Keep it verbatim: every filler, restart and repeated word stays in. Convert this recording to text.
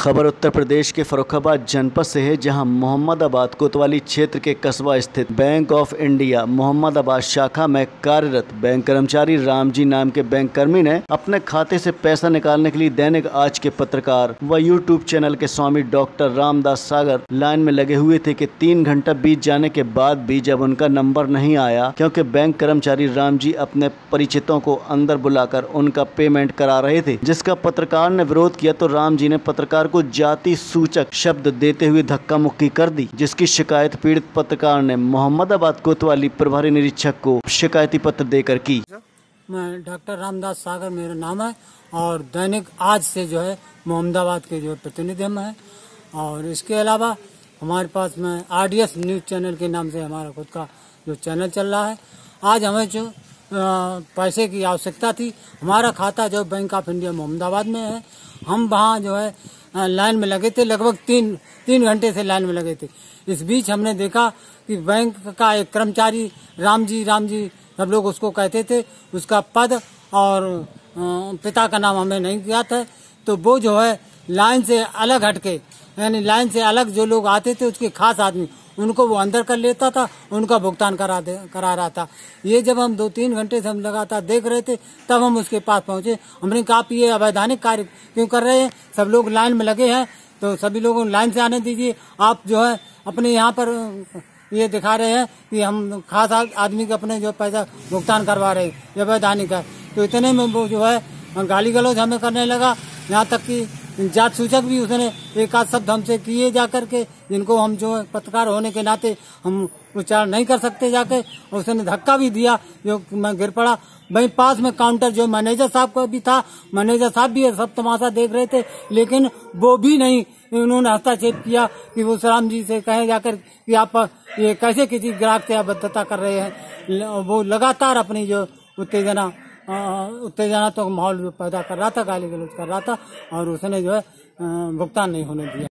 खबर उत्तर प्रदेश के फर्रुखाबाद जनपद से है, जहां मोहम्मदाबाद कोतवाली क्षेत्र के कस्बा स्थित बैंक ऑफ इंडिया मोहम्मदाबाद शाखा में कार्यरत बैंक कर्मचारी रामजी नाम के बैंक कर्मी ने अपने खाते से पैसा निकालने के लिए दैनिक आज के पत्रकार व यूट्यूब चैनल के स्वामी डॉक्टर रामदास सागर लाइन में लगे हुए थे कि तीन घंटा बीत जाने के बाद भी जब उनका नंबर नहीं आया, क्योंकि बैंक कर्मचारी रामजी अपने परिचितों को अंदर बुलाकर उनका पेमेंट करा रहे थे, जिसका पत्रकार ने विरोध किया तो रामजी ने पत्रकार को जाति सूचक शब्द देते हुए धक्का मुक्की कर दी, जिसकी शिकायत पीड़ित पत्रकार ने मोहम्मदाबाद कोतवाली प्रभारी निरीक्षक को शिकायती पत्र देकर की। मैं डॉक्टर रामदास सागर मेरा नाम है और दैनिक आज से जो है मोहम्मदाबाद के जो प्रतिनिधि हम हैं, और इसके अलावा हमारे पास में आरडीएस न्यूज चैनल के नाम से हमारा खुद का जो चैनल चल रहा है। आज हमें जो पैसे की आवश्यकता थी, हमारा खाता जो बैंक ऑफ इंडिया मोहम्मदाबाद में है, हम वहाँ जो है लाइन में लगे थे, लगभग तीन तीन घंटे से लाइन में लगे थे। इस बीच हमने देखा कि बैंक का एक कर्मचारी रामजी रामजी सब लोग उसको कहते थे, उसका पद और पिता का नाम हमें नहीं ज्ञात है, तो वो जो है लाइन से अलग हटके, यानी लाइन से अलग जो लोग आते थे उसके खास आदमी, उनको वो अंदर कर लेता था, उनका भुगतान करा दे करा रहा था। ये जब हम दो तीन घंटे से हम लगातार देख रहे थे, तब हम उसके पास पहुंचे। हमने कहा आप ये अवैधानिक कार्य क्यों कर रहे हैं, सब लोग लाइन में लगे हैं तो सभी लोगों को लाइन से आने दीजिए। आप जो है अपने यहाँ पर ये दिखा रहे हैं कि हम खास आदमी के अपने जो पैसा भुगतान करवा रहे हैं, ये अवैधानिक है। तो इतने में वो जो है गाली गलौज हमें करने लगा, यहाँ तक कि जात सूचक भी उसने एक आध शब्द हमसे किए जाकर के, जिनको हम जो पत्रकार होने के नाते हम उच्चारण नहीं कर सकते जाके, और उसने धक्का भी दिया जो मैं गिर पड़ा। वहीं पास में काउंटर जो मैनेजर साहब का भी था, मैनेजर साहब भी सब तमाशा देख रहे थे, लेकिन वो भी नहीं, उन्होंने हस्तक्षेप किया कि वो राम जी से कहे जाकर कि आप ये कैसे किसी ग्राहक से अभद्रता कर रहे हैं। वो लगातार अपनी जो उत्तेजना उत्तेजना तो माहौल पैदा कर रहा था, गाली गलौज कर रहा था, और उसने जो है भुगतान नहीं होने दिया।